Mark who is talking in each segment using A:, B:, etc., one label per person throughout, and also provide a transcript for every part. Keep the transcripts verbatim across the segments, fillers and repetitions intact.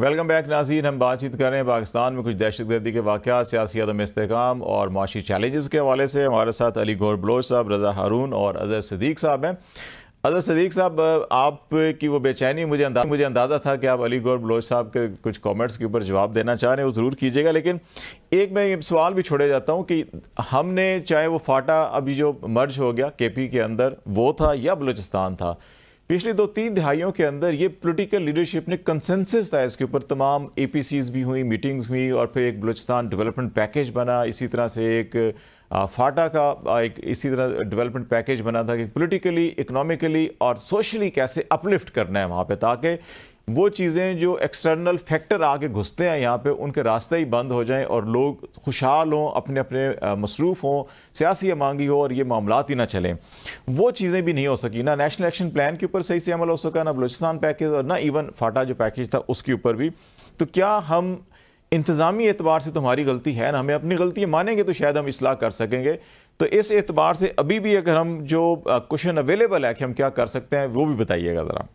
A: Welcome back नाज़रीन। हम बातचीत कर रहे हैं पाकिस्तान में कुछ दहशतगर्दी के वाक़यात, सियासी अदम इस्तेहकाम और माशी चैलेंजेस के हवाले से। हमारे साथ अली गौहर बलोच साहब, रज़ा हारून और अज़हर सिद्दीक़ साहब हैं। अज़हर सिद्दीक़ साहब, आपकी वो बेचैनी मुझे अंदाज़ा मुझे अंदाज़ा था कि आप अली गौहर बलोच साहब के कुछ कमेंट्स के ऊपर जवाब देना चाह रहे हैं, वो ज़रूर कीजिएगा। लेकिन एक मैं ये सवाल भी छोड़े जाता हूँ कि हमने चाहे वो फाटा अभी जो मर्ज हो गया के पी के अंदर वो था या बलूचिस्तान था, पिछली दो तीन दिहाइयों के अंदर ये पॉलिटिकल लीडरशिप ने कंसेंसस था इसके ऊपर। तमाम ए पी सीज़ भी हुई, मीटिंग्स हुई और फिर एक बलूचिस्तान डेवलपमेंट पैकेज बना। इसी तरह से एक फाटा का एक इसी तरह डेवलपमेंट पैकेज बना था कि पॉलिटिकली, इकोनॉमिकली और सोशली कैसे अपलिफ्ट करना है वहाँ पे, ताकि वो चीज़ें जो एक्सटर्नल फैक्टर आके घुसते हैं यहाँ पे उनके रास्ते ही बंद हो जाएं और लोग खुशहाल हों, अपने अपने मसरूफ़ हों, सियासी अमांगी हो और ये मामलात ही ना चलें। वो चीज़ें भी नहीं हो सकी। ना नेशनल एक्शन प्लान के ऊपर सही से अमल हो सका, ना बलूचिस्तान पैकेज और ना इवन फाटा जो पैकेज था उसके ऊपर भी। तो क्या हम इंतज़ामी एतबार से तुम्हारी गलती है ना, हमें अपनी गलती मानेंगे तो शायद हम इस्लाह कर सकेंगे। तो इस एतबार से अभी भी अगर हम जो क्वेश्चन अवेलेबल है कि हम क्या कर सकते हैं वो भी बताइएगा ज़रा।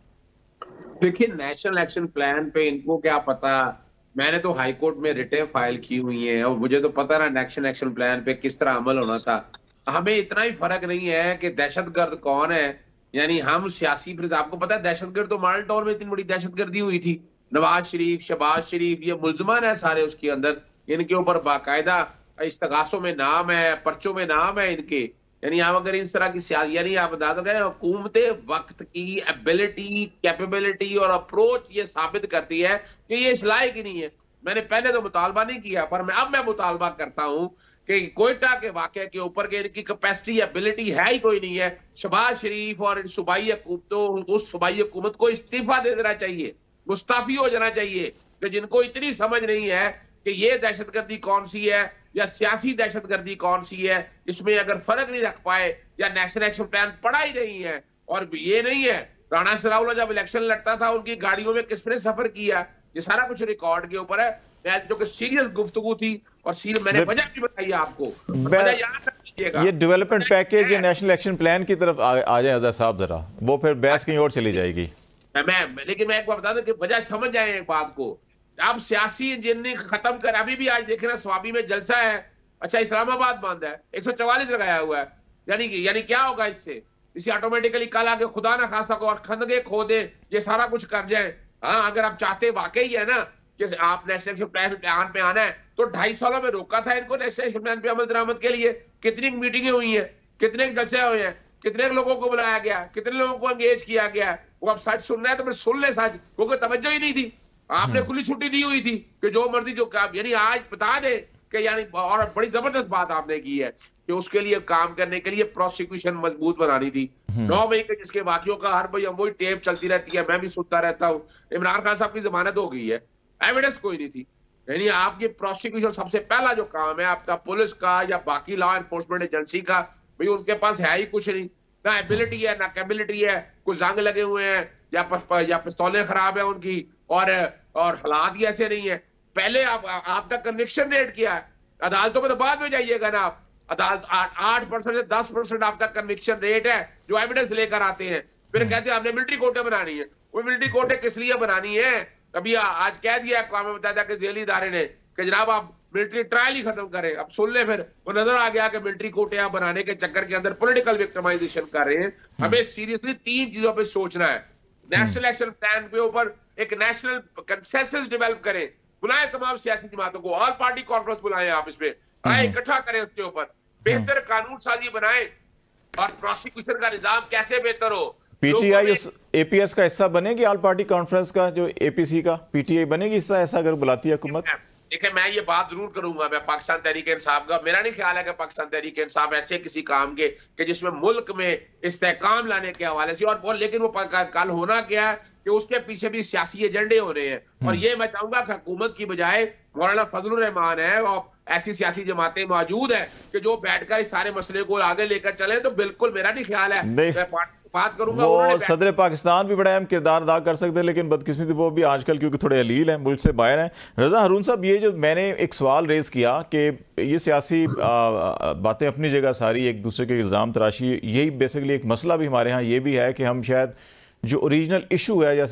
B: देखिए, नेशनल एक्शन प्लान पे इनको क्या पता। मैंने तो हाई कोर्ट में रिटें फाइल की हुई है और मुझे तो पता ना नेशनल एक्शन प्लान पे किस तरह अमल होना था। हमें इतना ही फर्क नहीं है कि दहशतगर्द कौन है, यानी हम सियासी। आपको पता है दहशतगर्द तो माल टाउन में इतनी बड़ी दहशतगर्दी हुई थी। नवाज शरीफ, शहबाज शरीफ, ये मुलजमान है सारे उसके अंदर। इनके ऊपर बाकायदा इस्तगासों में नाम है, पर्चों में नाम है इनके। यानी आप अगर इस तरह की सियासी, यानी आप बता दो हुकूमत वक्त की एबिलिटी, कैपेबिलिटी और अप्रोच ये साबित करती है कि ये इस लायक ही नहीं है। मैंने पहले तो मुतालबा नहीं किया, पर मैं अब मैं मुतालबा करता हूं कि कोयटा के वाकये के ऊपर के इनकी कैपेसिटी, एबिलिटी है ही कोई नहीं है। शहबाज शरीफ और सूबाई हुकूमतों, उस सूबाई हुकूमत को इस्तीफा दे देना चाहिए, मुस्ताफी हो जाना चाहिए, कि जिनको इतनी समझ नहीं है कि ये दहशतगर्दी कौन सी है या सियासी दहशतगर्दी कौन सी है, इसमें अगर फर्क नहीं रख पाए या नेशनल एक्शन प्लान पड़ा ही नहीं है। और ये नहीं है राणा सरावला जब इलेक्शन लड़ता था उनकी गाड़ियों में किसने सफर किया, ये सारा कुछ रिकॉर्ड के ऊपर है। जो कि सीरियस गुफ्तगू थी और सीरियस मैंने वजह भी बताई आपको, वजह याद रखिएगा।
A: ये डेवलपमेंट पैकेज या नेशनल एक्शन प्लान की तरफ आ, आ जाए अज़हर साहब जरा, वो फिर बहस कहीं और चली जाएगी।
B: मैं लेकिन मैं एक बार बता दूं कि वजह समझ जाए एक बात को। अब सियासी इंजीनियरिंग खत्म कर, अभी भी आज देख रहे हैं स्वाबी में जलसा है। अच्छा, इस्लामाबाद बंद है, एक सौ चवालीस लगाया हुआ है। यानी कि यानी क्या होगा इससे? इसे ऑटोमेटिकली कल आगे खुदा ना खास्ता को और खंदके खो दे, ये सारा कुछ कर जाए। हाँ, अगर आप चाहते वाकई है ना कि आप नेशनल एक्शन प्लान पे आना है तो ढाई सालों में रोका था इनको नेशनल एक्शन प्लान पे अमल दरामद के लिए। कितनी मीटिंगें हुई हैं, कितने जलसे हुए हैं, कितने लोगों को बुलाया गया, कितने लोगों को एंगेज किया गया। वो अब सच सुनना है तो फिर सुन ले सच, क्योंकि तवज्जो ही नहीं थी। आपने खुली छुट्टी दी हुई थी कि जो मर्जी जो काम, यानी आज बता दे कि यानी, और बड़ी जबरदस्त बात आपने की है कि उसके लिए काम करने के लिए प्रोसिक्यूशन मजबूत बनानी थी। नौ मई के जिसके वाकियों का हर भाई वही टेप चलती रहती है, मैं भी सुनता रहता हूँ। इमरान खान साहब की जमानत हो गई है, एविडेंस कोई नहीं थी। यानी आपकी प्रोसिक्यूशन सबसे पहला जो काम है आपका पुलिस का या बाकी लॉ एनफोर्समेंट एजेंसी का, भाई उनके पास है ही कुछ नहीं, ना एबिलिटी है ना कैबिलिटी है। कुछ जंग लगे हुए हैं या प, या पिस्तौलें खराब है उनकी, और और हालात ही ऐसे नहीं है। पहले आप आपका कन्विक्शन रेट क्या है? अदालतों में तो बाद में जाइएगा ना आप। अदालत आठ परसेंट से दस परसेंट आपका कन्विक्शन रेट है जो एविडेंस लेकर आते हैं। फिर कहते हैं हमने मिलिट्री कोर्टें बनानी है। वो मिलिट्री कोर्टें किस लिए बनानी है? अभी आज कह दिया अक़वाम मुत्तहिदा के जेली इदारे ने कि जनाब आप मिलिट्री ट्रायल ही खत्म करें। अब सुन ले, फिर वो नजर आ गया कि मिलिट्री कोर्टें बनाने के चक्कर के अंदर पॉलिटिकल विक्टिमाइजेशन कर रहे हैं। हमें सीरियसली तीन चीजों पर सोचना है। नेशनल एक्शन प्लान के ऊपर एक नेशनल कंसेंसस डेवलप करें, बुलाएं तमाम सियासी जमातों को, ऑल पार्टी कॉन्फ्रेंस बुलाएं, आप इसमें आए इकट्ठा करें, उसके ऊपर बेहतर कानून साजी बनाएं और प्रोसिक्यूशन का निजाम कैसे बेहतर हो।
A: पीटीआई उस एपीएस का हिस्सा बनेगी, ऑल पार्टी कॉन्फ्रेंस का जो एपीसी का पीटीआई बनेगी हिस्सा, ऐसा अगर बुलाती है हुकूमत?
B: देखिए, मैं ये बात जरूर करूंगा, मैं पाकिस्तान तहरीक इंसाफ का, मेरा नहीं ख्याल है कि पाकिस्तान तहरीक इंसाफ ऐसे किसी काम के कि जिसमें मुल्क में इस्तेहकाम लाने के हवाले से, और लेकिन वो कल होना क्या है कि उसके पीछे भी सियासी एजेंडे हो रहे हैं। और ये मैं चाहूंगा कि हुकूमत की बजाय मौलाना फजलुर रहमान है और ऐसी सियासी जमातें मौजूद है कि जो बैठकर इस सारे मसले को आगे लेकर चले, तो बिल्कुल मेरा नहीं ख्याल है। मैं बात करूंगा,
A: वो सदर पाकिस्तान भी बड़ा अहम किरदार अदा कर सकते हैं, लेकिन बदकिस्मती वो भी आजकल क्योंकि थोड़े अलील हैं, मुल्क से बाहर हैं। रज़ा हारून साहब, ये जो मैंने एक सवाल रेज़ किया कि ये सियासी बातें अपनी जगह सारी, एक दूसरे के इल्ज़ाम तराशी, यही बेसिकली एक मसला भी हमारे यहाँ ये भी है कि हम शायद जो ओरिजिनल इशू है, जैसे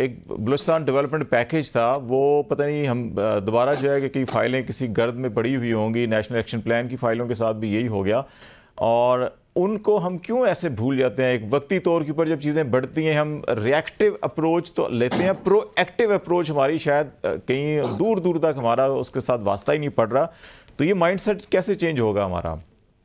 A: एक बलूचिस्तान डेवलपमेंट पैकेज था, वो पता नहीं हम दोबारा जो है कि कई फाइलें किसी गर्द में पड़ी हुई होंगी, नेशनल एक्शन प्लान की फाइलों के साथ भी यही हो गया। और उनको हम क्यों ऐसे भूल जाते हैं? एक वक्ती तौर के ऊपर जब चीज़ें बढ़ती हैं हम रिएक्टिव अप्रोच तो लेते हैं, प्रोएक्टिव अप्रोच हमारी शायद कहीं दूर दूर तक हमारा उसके साथ वास्ता ही नहीं पड़ रहा। तो ये माइंडसेट कैसे चेंज होगा हमारा?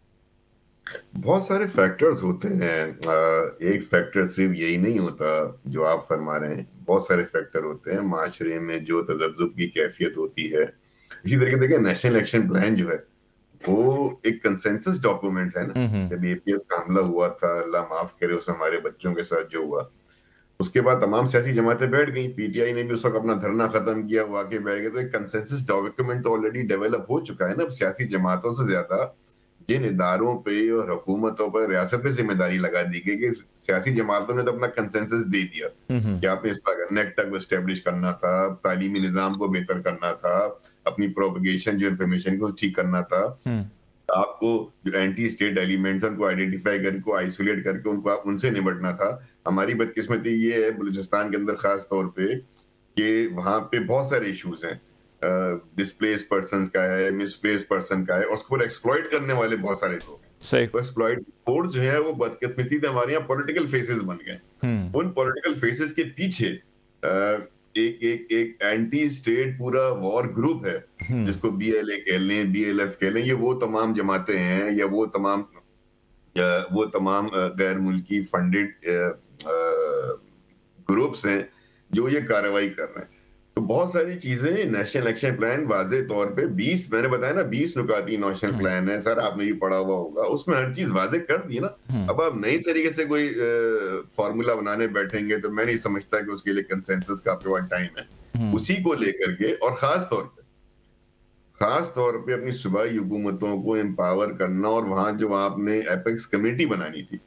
C: बहुत सारे फैक्टर्स होते हैं, एक फैक्टर सिर्फ यही नहीं होता जो आप फरमा रहे हैं, बहुत सारे फैक्टर होते हैं माशरे में जो तजब्जुब की कैफियत होती है। इसी तरीके देखिए नेशनल एक्शन प्लान जो है वो एक कंसेंसस डॉक्यूमेंट है ना। जब एपीएस का हमला हुआ था, अल्लाह माफ करे, उसमें हमारे बच्चों के साथ जो हुआ, उसके बाद तमाम सियासी जमातें बैठ गई, पीटीआई ने भी उस वक्त अपना धरना खत्म किया, हुआ के बैठ गए। तो एक कंसेंसस डॉक्यूमेंट तो ऑलरेडी डेवलप हो चुका है ना। सियासी जमातों से ज्यादा जिन इदारों पे और हुकूमतों पर रियासत पे जिम्मेदारी लगा दी गई कि सियासी जमातों ने तो अपना कंसेंसस दे दिया कि आपने इस तरह नेक्टा को एस्टेब्लिश करना था, तालीमी निजाम को बेहतर करना था, अपनी प्रोपगेशन जो इन्फॉर्मेशन को ठीक करना था, आपको जो एंटी स्टेट एलिमेंट्स उनको आइडेंटिफाई करके आइसोलेट करके उनको आप उनसे निपटना था। हमारी बदकिस्मती ये है बलूचिस्तान के अंदर खास तौर पे कि वहां पे बहुत सारे इश्यूज हैं, डिस्प्लेस uh, पर्सन का है, मिसप्लेस पर्सन का है, और उसको एक्सप्लॉइट करने वाले बहुत सारे लोग हैं। सही एक्सप्लॉइट कोड जो है वो बदकिस्मती से हमारे यहाँ पॉलिटिकल फेसेस बन गए। उन पॉलिटिकल फेसेस के पीछे uh, एक एक एक एंटी स्टेट पूरा वॉर ग्रुप है, जिसको बीएलए कह लें, बीएलएफ कह लें, ये वो तमाम जमातें हैं या वो तमाम या वो तमाम गैर मुल्की फंडेड ग्रुप्स हैं जो ये कार्रवाई कर रहे हैं। तो बहुत सारी चीजें नेशनल एक्शन प्लान वाजे तौर पे बीस, मैंने बताया ना बीस नुकाती नेशनल प्लान है सर, आपने भी पढ़ा हुआ होगा, उसमें हर चीज वाजे कर दी ना। अब आप नई तरीके से कोई फॉर्मूला बनाने बैठेंगे तो मैं नहीं समझता कि उसके लिए कंसेंसस का आपके पास टाइम है। उसी को लेकर के और खास तौर पे खास तौर पे अपनी सूबाई हुकूमतों को एम्पावर करना, और वहां जो आपने एपेक्स कमेटी बनानी थी,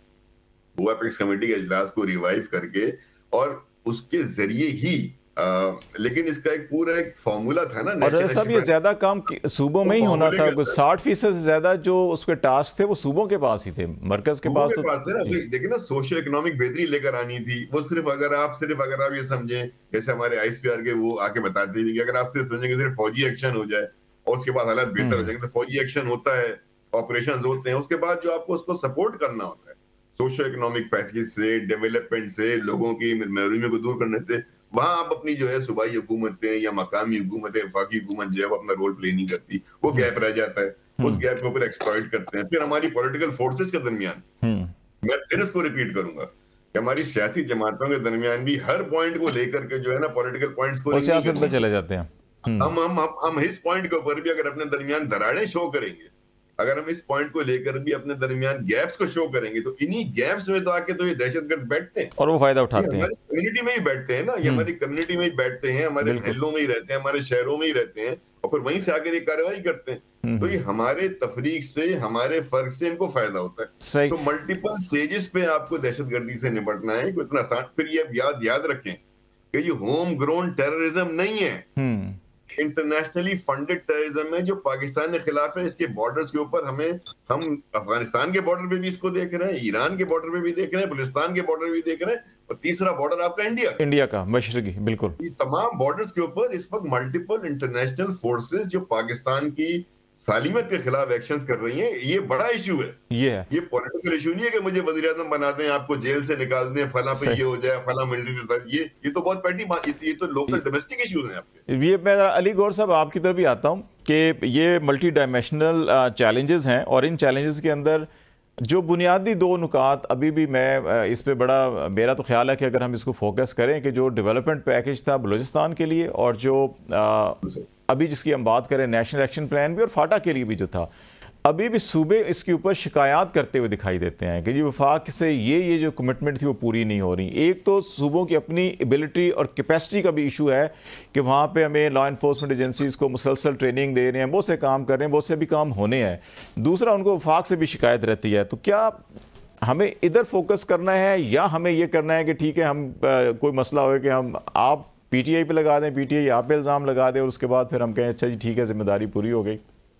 C: वो एपेक्स कमेटी के इजलास को रिवाइव करके और उसके जरिए ही आ, लेकिन इसका एक पूरा एक फॉर्मूला था ना।
A: और सब ये ज्यादा काम सूबों में ही होना था, कुछ साठ फीसद से ज्यादा जो उसके टास्क थे वो सूबों के पास ही थे, मरकज के पास तो
C: पास है ना। देखिए ना, सोशियो इकोनॉमिक बेहतरी लेकर आनी थी। वो सिर्फ अगर आप सिर्फ अगर आप ये समझें, जैसे हमारे आईएसपीआर के वो आके बताते थे कि अगर आप सिर्फ समझेंगे सिर्फ फौजी एक्शन हो जाए और उसके बाद हालात बेहतर हो जाएंगे, तो फौजी एक्शन होता है, ऑपरेशन होते हैं, उसके बाद जो आपको उसको सपोर्ट करना होता है सोशियो इकोनॉमिक पैकेज से, डेवलपमेंट से, लोगों की महरूमी को दूर करने से, वहां आप अपनी जो है सूबाई हुकूमतें या मकामी हुकूमतें, वफाकी हुकूमत जो है वो अपना रोल प्ले नहीं करती, वो गैप रह जाता है। उस गैप के ऊपर एक्सप्लॉइट करते हैं। फिर हमारी पॉलिटिकल फोर्सेस के दरमियान, मैं फिर इसको रिपीट करूंगा कि हमारी सियासी जमातों के दरमियान भी हर पॉइंट को लेकर के जो है ना पॉलिटिकल पॉइंट्स को
A: सियासत में चले जाते हैं।
C: हम हम हम इस पॉइंट के ऊपर भी अगर अपने दरमियान दरारें शो करेंगे, अगर हम इस पॉइंट को लेकर भी अपने दरमियान गैप्स को शो करेंगे, तो इन्हीं गैप्स में तो आके तो ये दहशतगर्द बैठते हैं
A: और वो फायदा उठाते हैं।
C: हमारी कम्युनिटी में ही बैठते हैं ना, ये हमारी कम्युनिटी में ही बैठते हैं, हमारे महलों में ही रहते हैं, हमारे शहरों में ही रहते हैं, और फिर वहीं से आकर ये कार्रवाई करते हैं। तो ये हमारे तफरीक से, हमारे फर्क से इनको फायदा होता है। तो मल्टीपल स्टेजेस पे आपको दहशतगर्दी से निपटना है, इतना आसान। फिर ये याद याद रखें कि ये होम ग्रोन टेररिज्म नहीं है, इंटरनेशनली फंडेड टेररिज्म है जो पाकिस्तान के खिलाफ है। इसके बॉर्डर्स के ऊपर हमें, हम अफगानिस्तान के बॉर्डर पे भी इसको देख रहे हैं, ईरान के बॉर्डर पे भी देख रहे हैं, बलूचिस्तान के बॉर्डर भी देख रहे हैं, और तीसरा बॉर्डर आपका इंडिया
A: इंडिया का मशरकी। बिल्कुल,
C: ये तमाम बॉर्डर्स के ऊपर इस वक्त मल्टीपल इंटरनेशनल फोर्सेस जो पाकिस्तान की सालिमत के खिलाफ एक्शंस कर रही हैं। ये बड़ा इशू है, ये है, ये पॉलिटिकल इशू नहीं है कि मुझे वज़ीर आज़म बना दें, आपको जेल से निकाल दें, फला पे ये हो जाए, फला मिलिट्री, ये ये तो बहुत पैटी बात, ये तो लोकल डोमेस्टिक इश्यूज हैं आपके।
A: ये मैं अली गौर साहब आपकी तरफ भी आता हूँ कि ये मल्टी डायमेंशनल चैलेंजेस हैं, और इन चैलेंजेस के अंदर जो बुनियादी दो नुकात अभी भी मैं इस पे बड़ा, मेरा तो ख्याल है कि अगर हम इसको फोकस करें कि जो डेवलपमेंट पैकेज था बलूचिस्तान के लिए, और जो आ, अभी जिसकी हम बात करें नेशनल एक्शन प्लान भी और फाटा के लिए भी जो था, अभी भी सूबे इसके ऊपर शिकायत करते हुए दिखाई देते हैं कि जी वफाक से ये ये जो कमिटमेंट थी वो पूरी नहीं हो रही। एक तो सूबों की अपनी एबिलिटी और कैपेसिटी का भी इशू है कि वहाँ पे हमें लॉ इन्फोर्समेंट एजेंसीज को मुसलसल ट्रेनिंग दे रहे हैं, बहुत से काम कर रहे हैं, बहुत से भी काम होने हैं। दूसरा, उनको वफाक से भी शिकायत रहती है। तो क्या हमें इधर फोकस करना है, या हमें ये करना है कि ठीक है हम आ, कोई मसला हो कि हम आप पीटीआई पे लगा दें, पीटीआई आप पे इल्ज़ाम लगा दें, और उसके बाद फिर हम कहें अच्छा जी ठीक है जिम्मेदारी पूरी हो गई?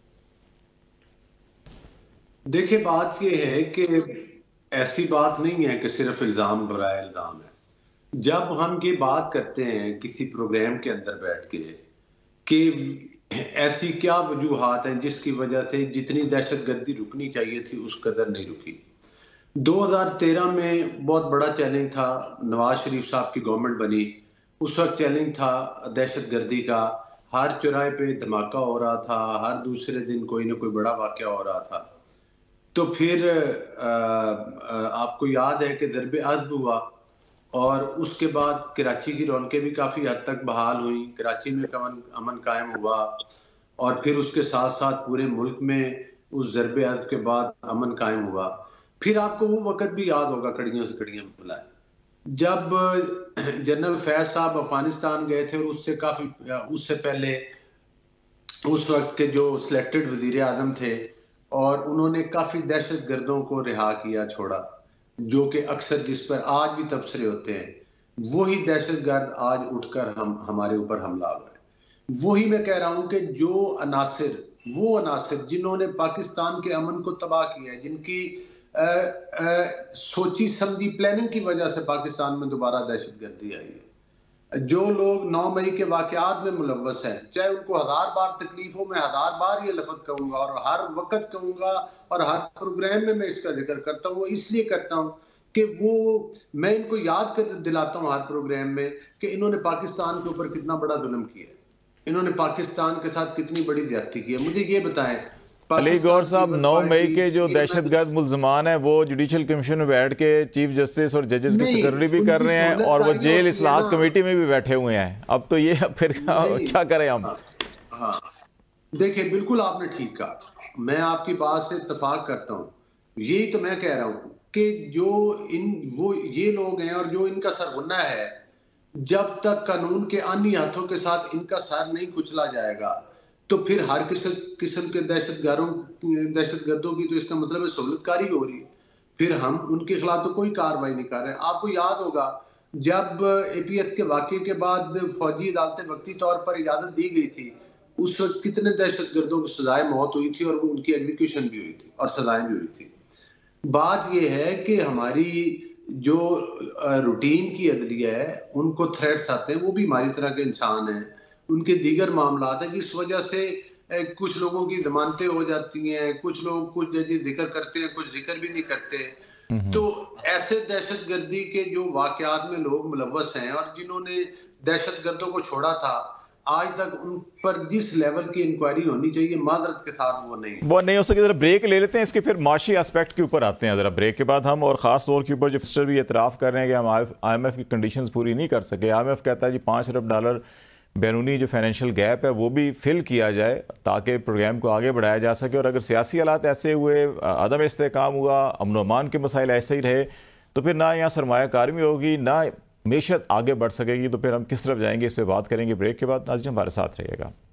D: देखिए, बात यह है कि ऐसी बात नहीं है कि सिर्फ इल्ज़ाम बराए इल्ज़ाम है। जब हम ये बात करते हैं किसी प्रोग्राम के अंदर बैठ के कि ऐसी क्या वजूहात हैं जिसकी वजह से जितनी दहशतगर्दी रुकनी चाहिए थी उस कदर नहीं रुकी। दो हज़ार तेरह में बहुत बड़ा चैलेंज था, नवाज शरीफ साहब की गवर्नमेंट बनी, उस वक्त चैलेंज था दहशतगर्दी का, हर चौराहे पे धमाका हो रहा था, हर दूसरे दिन कोई ना कोई बड़ा वाक़या हो रहा था। तो फिर आ, आ, आपको याद है कि ज़रबे अज़्ब हुआ और उसके बाद कराची की रौनकें भी काफ़ी हद तक बहाल हुई, कराची में अमन अमन कायम हुआ और फिर उसके साथ साथ पूरे मुल्क में उस ज़रबे अज़्ब के बाद अमन कायम हुआ। फिर आपको वो वक़्त भी याद होगा, कड़ियों से कड़ियाँ मिलाए, जब जनरल फैज़ साहब अफगानिस्तान गए थे और उससे काफ़ी उससे पहले उस वक्त के जो सिलेक्टेड वज़ीर आज़म थे और उन्होंने काफ़ी दहशत गर्दों को रिहा किया, छोड़ा, जो कि अक्सर जिस पर आज भी तबसरे होते हैं, वही दहशतगर्द आज उठकर हम हमारे ऊपर हमलावर है। वही मैं कह रहा हूं कि जो अनासिर वो अनासिर जिन्होंने पाकिस्तान के अमन को तबाह किया है, जिनकी आ, आ, सोची समझी प्लानिंग की वजह से पाकिस्तान में दोबारा दहशतगर्दी आई है, जो लोग नौ मई के वाकयात में मुलव्वस हैं, चाहे उनको हजार बार तकलीफों में हजार बार ये लफ्ज़ कहूंगा और हर वक्त कहूंगा और हर प्रोग्राम में मैं इसका जिक्र करता हूँ, वो इसलिए करता हूँ कि वो मैं इनको याद कर दिलाता हूँ हर प्रोग्राम में कि इन्होंने पाकिस्तान के ऊपर कितना बड़ा जुल्म किया है, इन्होंने पाकिस्तान के साथ कितनी बड़ी ज्यादती की है। मुझे ये बताएं,
A: अली गौर साहब, नौ मई के जो दहशतगर्द मुल्ज़मान हैं वो जुडिशल कमीशन में बैठ के चीफ जस्टिस और जजेस की तकर्री भी कर रहे हैं और वो जेल इस्लाहत कमेटी में भी बैठे हुए हैं। अब तो ये फिर क्या करें हम?
D: हाँ, हाँ। देखिए, बिल्कुल आपने ठीक कहा, मैं आपकी बात से इत्तेफाक करता हूँ। यही तो मैं कह रहा हूँ कि जो इन वो ये लोग हैं और जो इनका सरगुना है, जब तक कानून के अन्य हाथों के साथ इनका सर नहीं कुचला जाएगा तो फिर हर किस्म किस्म के दहशतगारों दहशतगर्दों की तो इसका मतलब है सहूलतकारी हो रही है, फिर हम उनके खिलाफ तो कोई कार्रवाई नहीं कर रहे। आपको याद होगा जब एपीएस के वाक़े के बाद फौजी अदालतें वक्ती तौर पर इजाजत दी गई थी, उस वक्त कितने दहशतगर्दों को सजाए मौत हुई थी और उनकी एग्जीक्यूशन भी हुई थी और सजाएं भी हुई थी। बात यह है कि हमारी जो रूटीन की अदलिया है उनको थ्रेट्स आते हैं, वो भी हमारी तरह के इंसान हैं, उनके दीगर मामला है, जिस वजह से कुछ लोगों की जमानतें हो जाती हैं, कुछ लोग कुछ जजेस जिक्र करते हैं, कुछ जिक्र भी नहीं करते। तो ऐसे दहशतगर्दी के जो वाकयात में लोग मुलव्वस हैं और जिन्होंने दहशतगर्दों को छोड़ा था, आज तक उन पर जिस लेवल की इंक्वायरी होनी चाहिए माजरत के साथ वो नहीं
A: वो नहीं हो सके। जरा ब्रेक ले लेते हैं, इसके फिर माशी एस्पेक्ट के ऊपर आते हैं जरा ब्रेक के बाद हम, और ख़ास तौर के ऊपर जो मिनिस्टर भी एतराफ़ कर रहे हैं कि हम आई एम एफ की कंडीशंस पूरी नहीं कर सके। आई एम एफ कहता है जी पाँच अरब डॉलर बैरूनी जो फाइनेंशियल गैप है वो भी फिल किया जाए ताकि प्रोग्राम को आगे बढ़ाया जा सके, और अगर सियासी हालात ऐसे हुए, अदम इस्तेहकाम हुआ, अमन व अमान के मसाइल ऐसे ही रहे, तो फिर ना यहाँ सरमायाकारी में होगी ना मेशत आगे बढ़ सकेगी। तो फिर हम किस तरफ जाएंगे, इस पर बात करेंगे ब्रेक के बाद। नाज़रीन हमारे साथ रहिएगा।